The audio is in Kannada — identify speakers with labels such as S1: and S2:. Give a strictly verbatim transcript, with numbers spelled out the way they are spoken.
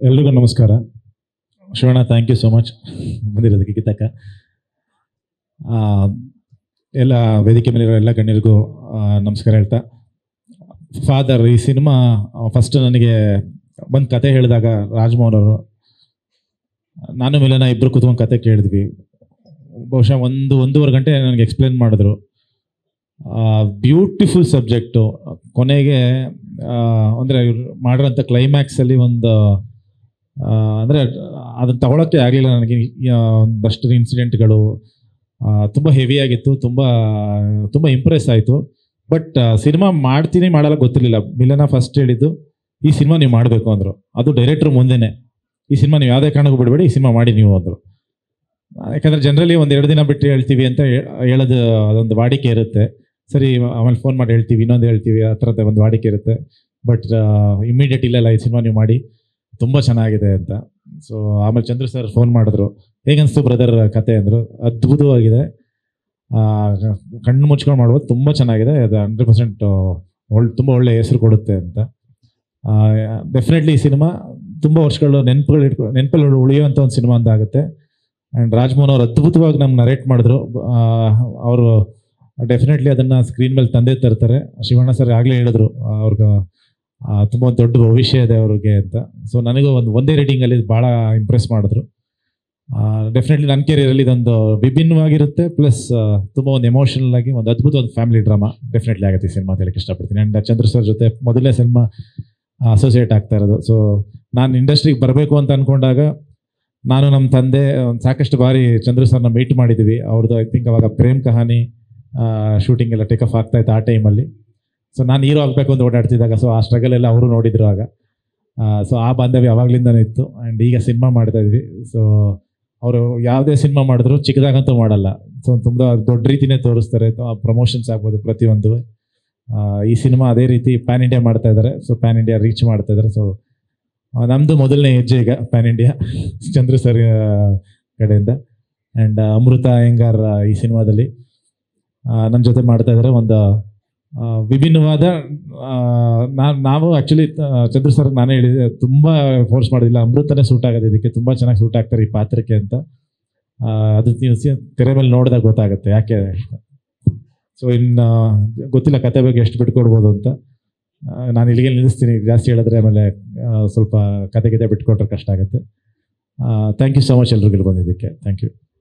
S1: ಎಲ್ರಿಗೂ ನಮಸ್ಕಾರ. Shivanna, thank you so much ಬಂದಿರೋದಕ್ಕೆ ಕಿತ್ತಕ್ಕ. ಎಲ್ಲ ವೇದಿಕೆ ಮೇಲಿರೋ ಎಲ್ಲ ಗಣ್ಯರಿಗೂ ನಮಸ್ಕಾರ ಹೇಳ್ತಾ, ಫಾದರ್ ಈ ಸಿನಿಮಾ ಫಸ್ಟ್ ನನಗೆ ಬಂದು ಕತೆ ಹೇಳಿದಾಗ ರಾಜಮೋಹನ್ ಅವರು, ನಾನು ಮಿಲನ ಇಬ್ಬರು ಕೂತ್ಕೊಂಡು ಕತೆ ಕೇಳಿದ್ವಿ. ಬಹುಶಃ ಒಂದು ಒಂದೂವರೆ ಗಂಟೆ ನನಗೆ ಎಕ್ಸ್ಪ್ಲೇನ್ ಮಾಡಿದ್ರು. Beautiful subject. ಕೊನೆಗೆ ಅಂದರೆ ಮಾಡಿರೋಂಥ ಕ್ಲೈಮ್ಯಾಕ್ಸಲ್ಲಿ ಒಂದು ಅಂದರೆ ಅದನ್ನು ತಗೊಳಕ್ಕೆ ಆಗಲಿಲ್ಲ ನನಗೆ. ಒಂದಷ್ಟು ಇನ್ಸಿಡೆಂಟ್ಗಳು ತುಂಬ ಹೆವಿಯಾಗಿತ್ತು, ತುಂಬ ತುಂಬ ಇಂಪ್ರೆಸ್ ಆಯಿತು. ಬಟ್ ಸಿನಿಮಾ ಮಾಡ್ತೀನಿ ಮಾಡಲ್ಲ ಗೊತ್ತಿರಲಿಲ್ಲ. ಮಿಲನ ಫಸ್ಟ್ ಹೇಳಿದ್ದು, ಈ ಸಿನಿಮಾ ನೀವು ಮಾಡಬೇಕು ಅಂದರು. ಅದು ಡೈರೆಕ್ಟ್ರ್ ಮುಂದೆನೇ, ಈ ಸಿನಿಮಾ ನೀವು ಯಾವುದೇ ಕಾರಣಕ್ಕೂ ಬಿಡಬೇಡಿ, ಈ ಸಿನಿಮಾ ಮಾಡಿ ನೀವು ಅಂದರು. ಯಾಕಂದರೆ ಜನರಲಿ ಒಂದು ಎರಡು ದಿನ ಬಿಟ್ಟು ಹೇಳ್ತೀವಿ ಅಂತ ಹೇಳೋದು ಅದೊಂದು ವಾಡಿಕೆ ಇರುತ್ತೆ. ಸರಿ, ಆಮೇಲೆ ಫೋನ್ ಮಾಡಿ ಹೇಳ್ತೀವಿ, ಇನ್ನೊಂದು ಹೇಳ್ತೀವಿ, ಆ ಥರದ ಒಂದು ವಾಡಿಕೆ ಇರುತ್ತೆ. ಬಟ್ ಇಮಿಡಿಯೇಟ್ ಇಲ್ಲ ಈ ಸಿನಿಮಾ ನೀವು ಮಾಡಿ, ತುಂಬ ಚೆನ್ನಾಗಿದೆ ಅಂತ. ಸೊ ಆಮೇಲೆ ಚಂದ್ರು ಸರ್ ಫೋನ್ ಮಾಡಿದ್ರು, ಹೇಗನ್ನಿಸ್ತು ಬ್ರದರ್ ಕತೆ ಅಂದರು. ಅದ್ಭುತವಾಗಿದೆ, ಕಣ್ಣು ಮುಚ್ಕೊಂಡು ಮಾಡ್ಬೋದು, ತುಂಬ ಚೆನ್ನಾಗಿದೆ, ಅದು ಹಂಡ್ರೆಡ್ ಪರ್ಸೆಂಟ್ ಒಳ್ಳೆ ತುಂಬ ಒಳ್ಳೆ ಹೆಸರು ಕೊಡುತ್ತೆ ಅಂತ. ಡೆಫಿನೆಟ್ಲಿ ಈ ಸಿನಿಮಾ ತುಂಬ ವರ್ಷಗಳು ನೆನಪುಗಳು ಇಟ್ಕೊ ನೆನಪಲ್ಲಿ ಉಳಿಯುವಂಥ ಒಂದು ಸಿನಿಮಾ ಅಂತ ಆಗುತ್ತೆ. ಆ್ಯಂಡ್ ರಾಜಮೋಹನ್ ಅವರು ಅದ್ಭುತವಾಗಿ ನಮ್ಗೆ ನರೇಟ್ ಮಾಡಿದ್ರು. ಅವರು ಡೆಫಿನೆಟ್ಲಿ ಅದನ್ನು ಸ್ಕ್ರೀನ್ ಮೇಲೆ ತಂದೆ ತರ್ತಾರೆ. ಶಿವಣ್ಣ ಸರ್ ಆಗಲೇ ಹೇಳಿದ್ರು, ಅವ್ರಿಗೆ ತುಂಬ ಒಂದು ದೊಡ್ಡ ಭವಿಷ್ಯ ಇದೆ ಅವ್ರಿಗೆ ಅಂತ. ಸೊ ನನಗೂ ಒಂದು ಒಂದೇ ರೀಡಿಂಗಲ್ಲಿ ಭಾಳ ಇಂಪ್ರೆಸ್ ಮಾಡಿದ್ರು. ಡೆಫಿನೆಟ್ಲಿ ನನ್ನ ಕೆರಿಯರಲ್ಲಿ ಇದೊಂದು ವಿಭಿನ್ನವಾಗಿರುತ್ತೆ, ಪ್ಲಸ್ ತುಂಬ ಒಂದು ಎಮೋಷನಲ್ ಆಗಿ ಒಂದು ಅದ್ಭುತ ಒಂದು ಫ್ಯಾಮಿಲಿ ಡ್ರಾಮಾ ಡೆಫಿನೆಟ್ಲಿ ಆಗುತ್ತೆ ಈ ಸಿನಿಮಾ ಅಂತ ಹೇಳಕ್ಕೆ ಇಷ್ಟಪಡ್ತೀನಿ. ಆ್ಯಂಡ್ ಚಂದ್ರ ಸರ್ ಜೊತೆ ಮೊದಲನೇ ಸಿನಿಮಾ ಅಸೋಸಿಯೇಟ್ ಆಗ್ತಾ ಇರೋದು. ಸೊ ನಾನು ಇಂಡಸ್ಟ್ರಿಗೆ ಬರಬೇಕು ಅಂತ ಅಂದ್ಕೊಂಡಾಗ ನಾನು ನಮ್ಮ ತಂದೆ ಒಂದು ಸಾಕಷ್ಟು ಬಾರಿ ಚಂದ್ರ ಸರ್ನ ಮೀಟ್ ಮಾಡಿದ್ವಿ. ಅವ್ರದ್ದು ಐ ಥಿಂಕ್ ಅವಾಗ ಪ್ರೇಮ್ ಕಹಾನಿ ಶೂಟಿಂಗ್ ಎಲ್ಲ ಟೇಕ್ ಆಫ್ ಆಗ್ತಾಯಿತ್ತು ಆ ಟೈಮಲ್ಲಿ. ಸೊ ನಾನು ಹೀರೋ ಆಗಬೇಕು ಅಂತ ಓಡಾಡ್ತಿದ್ದಾಗ, ಸೊ ಆ ಸ್ಟ್ರಗಲ್ ಎಲ್ಲ ಅವರು ನೋಡಿದ್ರು ಆಗ. ಸೊ ಆ ಬಾಂಧವ್ಯ ಯಾವಾಗಲಿಂದನೂ ಇತ್ತು. ಆ್ಯಂಡ್ ಈಗ ಸಿನಿಮಾ ಮಾಡ್ತಾಯಿದ್ವಿ. ಸೊ ಅವರು ಯಾವುದೇ ಸಿನಿಮಾ ಮಾಡಿದ್ರು ಚಿಕ್ಕದಾಗಂತೂ ಮಾಡಲ್ಲ. ಸೊ ತುಂಬ ದೊಡ್ಡ ರೀತಿಯೇ ತೋರಿಸ್ತಾರೆ. ಪ್ರಮೋಷನ್ಸ್ ಆಗ್ಬೋದು ಪ್ರತಿಯೊಂದು. ಈ ಸಿನಿಮಾ ಅದೇ ರೀತಿ ಪ್ಯಾನ್ ಇಂಡಿಯಾ ಮಾಡ್ತಾ ಇದ್ದಾರೆ. ಸೊ ಪ್ಯಾನ್ ಇಂಡಿಯಾ ರೀಚ್ ಮಾಡ್ತಾ ಇದ್ದಾರೆ. ಸೊ ನಮ್ಮದು ಮೊದಲನೇ ಹೆಜ್ಜೆ ಈಗ ಪ್ಯಾನ್ ಇಂಡಿಯಾ ಚಂದ್ರ ಸರ್ ಕಡೆಯಿಂದ. ಆ್ಯಂಡ್ ಅಮೃತ ಅಯ್ಯಂಗಾರ್ ಈ ಸಿನಿಮಾದಲ್ಲಿ ನನ್ನ ಜೊತೆ ಮಾಡ್ತಾ ಇದ್ದಾರೆ. ಒಂದು ವಿಭಿನ್ನವಾದ ನಾವು ನಾವು ಆ್ಯಕ್ಚುಲಿ ಚಂದ್ರ ಸರ್ ನಾನೇ ಹೇಳಿದೆ, ತುಂಬ ಫೋರ್ಸ್ ಮಾಡೋದಿಲ್ಲ, ಅಮೃತನೇ ಸೂಟ್ ಆಗೋದು ಇದಕ್ಕೆ, ತುಂಬ ಚೆನ್ನಾಗಿ ಸೂಟ್ ಆಗ್ತಾರೆ ಈ ಪಾತ್ರಕ್ಕೆ ಅಂತ. ಅದು ತೆರೆ ಮೇಲೆ ನೋಡಿದಾಗ ಗೊತ್ತಾಗುತ್ತೆ ಯಾಕೆ. ಸೊ ಇನ್ನು ಗೊತ್ತಿಲ್ಲ ಕತೆ ಬಗ್ಗೆ ಎಷ್ಟು ಬಿಟ್ಕೊಡ್ಬೋದು ಅಂತ. ನಾನು ಇಲ್ಲಿಗೆ ನಿಲ್ಲಿಸ್ತೀನಿ, ಜಾಸ್ತಿ ಹೇಳಿದ್ರೆ ಆಮೇಲೆ ಸ್ವಲ್ಪ ಕತೆ ಕತೆ ಬಿಟ್ಕೊಟ್ರೆ ಕಷ್ಟ ಆಗುತ್ತೆ. ಥ್ಯಾಂಕ್ ಯು ಸೊ ಮಚ್ ಎಲ್ರಿಗೂ ಬಂದಿದ್ದಕ್ಕೆ. Thank you.